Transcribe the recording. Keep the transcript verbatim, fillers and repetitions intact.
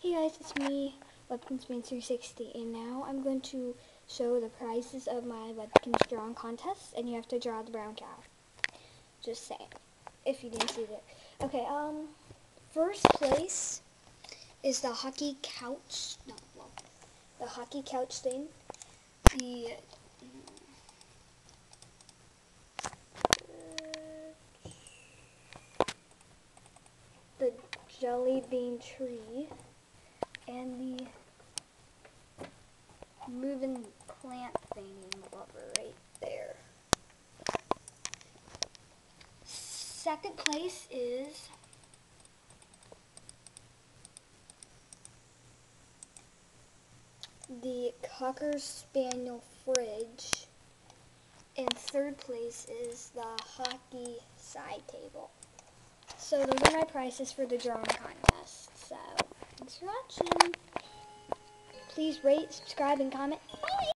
Hey guys, it's me, Webkinzman three sixty, and now I'm going to show the prizes of my Webkinz drawing contest, and you have to draw the brown cow. Just saying, if you didn't see that. Okay, um, first place is the hockey couch, no, well, the hockey couch thing. The, the jelly bean tree, and the moving plant thing lover right there. Second place is the Cocker Spaniel fridge, and third place is the hockey side table. So those are my prizes for the drawing contest. So thanks for watching. Please rate, subscribe, and comment. Bye!